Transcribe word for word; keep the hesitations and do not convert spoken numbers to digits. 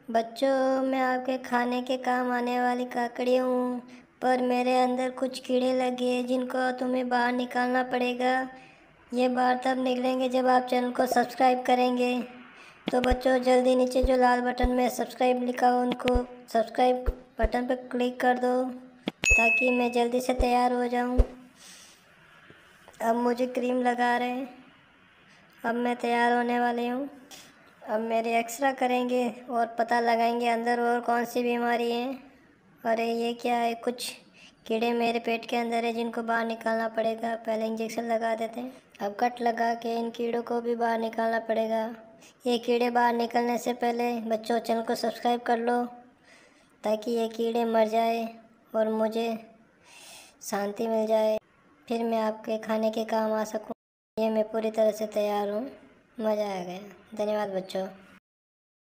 बच्चों, मैं आपके खाने के काम आने वाली काकड़ी हूँ, पर मेरे अंदर कुछ कीड़े लगे हैं जिनको तुम्हें बाहर निकालना पड़ेगा। ये बाहर तब निकलेंगे जब आप चैनल को सब्सक्राइब करेंगे। तो बच्चों, जल्दी नीचे जो लाल बटन में सब्सक्राइब लिखा हो उनको सब्सक्राइब बटन पर क्लिक कर दो ताकि मैं जल्दी से तैयार हो जाऊँ। अब मुझे क्रीम लगा रहे हैं। अब मैं तैयार होने वाली हूँ। अब मेरे एक्सरा करेंगे और पता लगाएंगे अंदर और कौन सी बीमारी है। अरे ये क्या है, कुछ कीड़े मेरे पेट के अंदर है जिनको बाहर निकालना पड़ेगा। पहले इंजेक्शन लगा देते हैं, अब कट लगा के इन कीड़ों को भी बाहर निकालना पड़ेगा। ये कीड़े बाहर निकलने से पहले बच्चों चैनल को सब्सक्राइब कर लो ताकि ये कीड़े मर जाए और मुझे शांति मिल जाए, फिर मैं आपके खाने के काम आ सकूं। ये मैं पूरी तरह से तैयार हूँ। मज़ा आ गया। धन्यवाद बच्चों।